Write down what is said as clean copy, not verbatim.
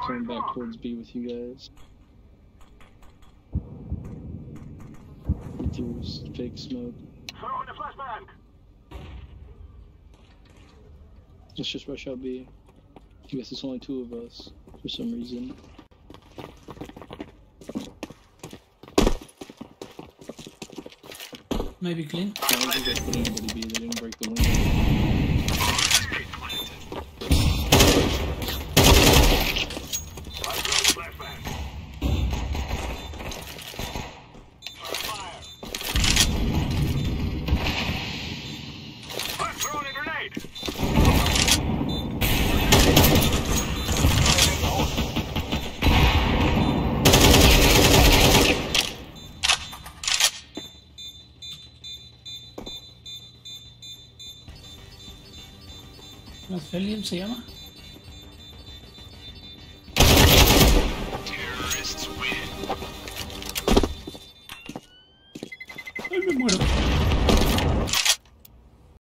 coming back towards B with you guys. Through fake smoke. Throw in the flashbang. Let's just rush out B. I guess it's only two of us for some reason. Maybe clean. I don't think they put anybody B. They didn't break the window. Felium se llama. Terrorists win. Ay, me muero.